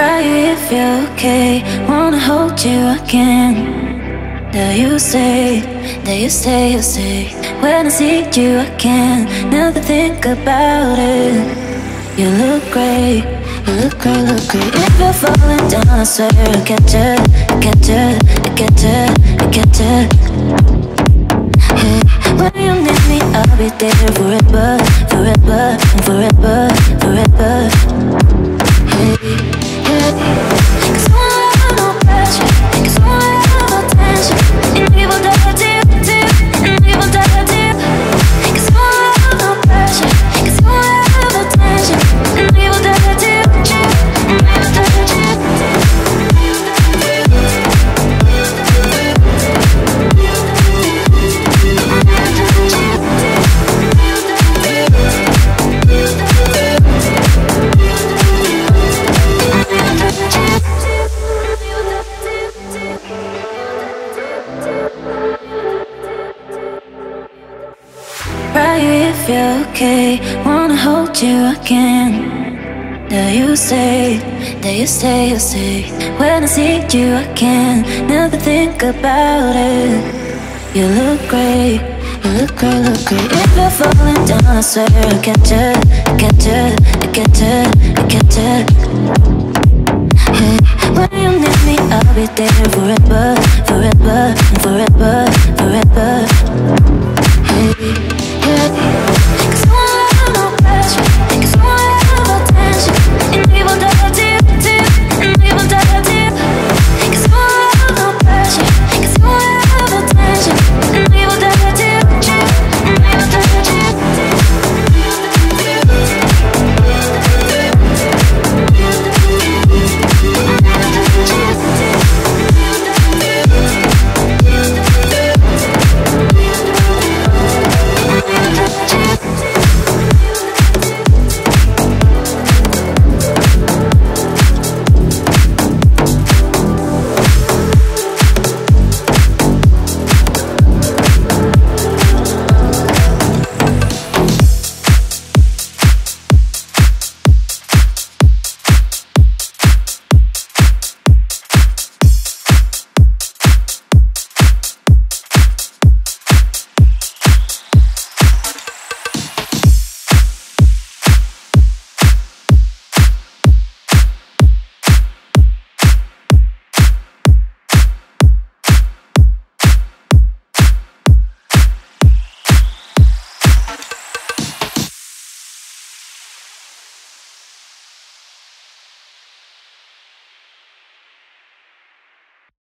Right, if you're okay, wanna hold you again. That you say, you say. When I see you again, never think about it. You look great, look great. If you're falling down, I swear I'll catch you, catch you, catch you, catch you. Hey, when you need me, I'll be there forever, forever, forever, forever. Hey, hey. 'Cause I wanna have no pressure, 'cause I wanna have no tension. And people die to you, and people die to you. 'Cause I wanna have no pressure, 'cause I wanna have no tension. And people die to you, and people die to you. Right, if you're okay, wanna hold you again. That you say, you say. When I see you again, never think about it. You look great, look great. If you're falling down, I swear I'll catch you, catch you, catch you, catch you. Hey, when you need me, I'll be there forever, forever, forever, forever.